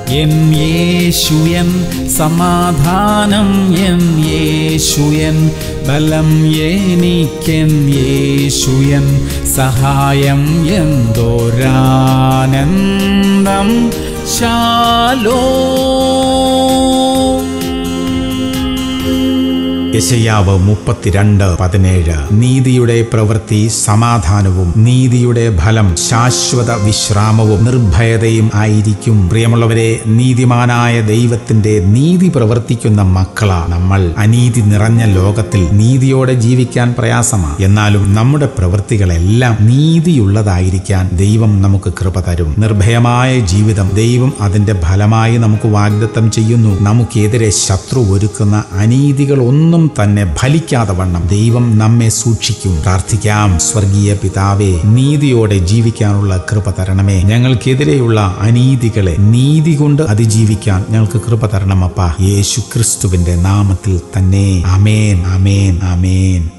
N യേശുയൻ സമാധാനം, N യേശുയൻ ബലം, എനിക്കെൻ യേശുയൻ സഹായം, എന്തോരാനന്ദം. ശാലോം. യെശയ്യാവ് 32:17. നീതിയുടെ പ്രവൃത്തി സമാധാനവും നീതിയുടെ ഫലം ശാശ്വത വിശ്രാമവും നിർഭയതയും ആയിരിക്കും. പ്രിയമുള്ളവരെ, നീതിമാനായ ദൈവത്തിന്റെ നീതി പ്രവർത്തിക്കുന്ന മക്കളാ നമ്മൾ. അനീതി നിറഞ്ഞ ലോകത്തിൽ നീതിയോടെ ജീവിക്കാൻ പ്രയാസമാണ്. എന്നാലും നമ്മുടെ പ്രവൃത്തികളെല്ലാം നീതിയുള്ളതായിരിക്കാൻ ദൈവം നമുക്ക് കൃപ തരും. നിർഭയമായ ജീവിതം ദൈവം അതിന്റെ ഫലമായി നമുക്ക് വാഗ്ദത്തം ചെയ്യുന്നു. നമുക്കെതിരെ ശത്രു ഒരുക്കുന്ന അനീതികളൊന്നും തന്നെ ഫലിക്കാതെ വണ്ണം ദൈവം നമ്മെ സൂക്ഷിക്കും. പ്രാർത്ഥിക്കാം. സ്വർഗീയ പിതാവേ, നീതിയോടെ ജീവിക്കാനുള്ള കൃപ തരണമേ. ഞങ്ങൾക്കെതിരെയുള്ള അനീതികളെ നീതി കൊണ്ട് അതിജീവിക്കാൻ ഞങ്ങൾക്ക് കൃപ തരണമപ്പാ. യേശു ക്രിസ്തുവിന്റെ നാമത്തിൽ തന്നെ. ആമേൻ, ആമേൻ, ആമേൻ.